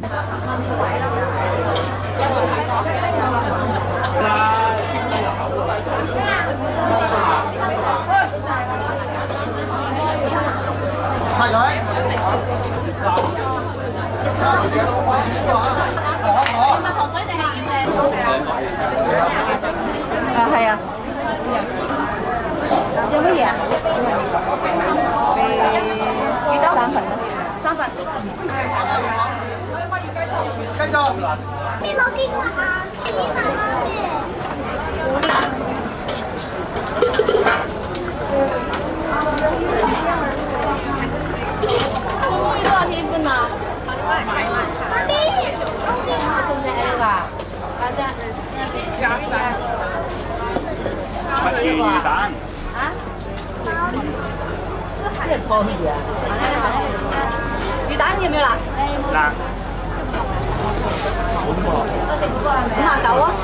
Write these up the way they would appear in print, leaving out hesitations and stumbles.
係佢。 蜜糖水定係點嘅？係啊。有乜嘢啊？幾多？3份咯。3份。 跟住。 你攞幾個啊？是1份這邊。 可以多少錢半啊？ 媽咪， 仲食呢個啊？阿姐，加三。 乜魚蛋？ 啊？即係破魚啊！魚蛋要唔要辣？ 辣。 59啊？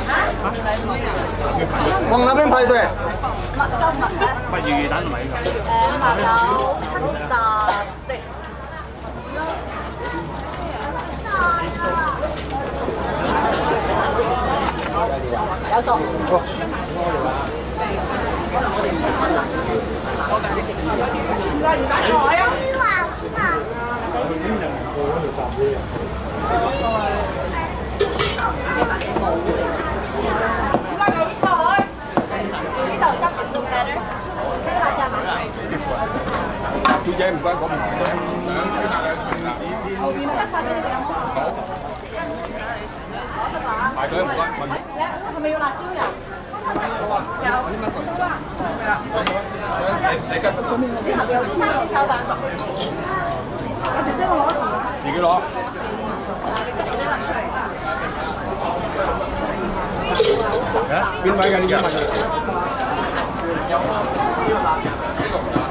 往那邊排隊。 乜魚蛋唔係呢 59、74。有數。 小姐唔該講唔該。後邊得晒俾你哋飲。排隊唔該。係咪要辣椒油？有。你跟。啲後邊有啲生炒蛋。自己攞。邊位㗎？呢間？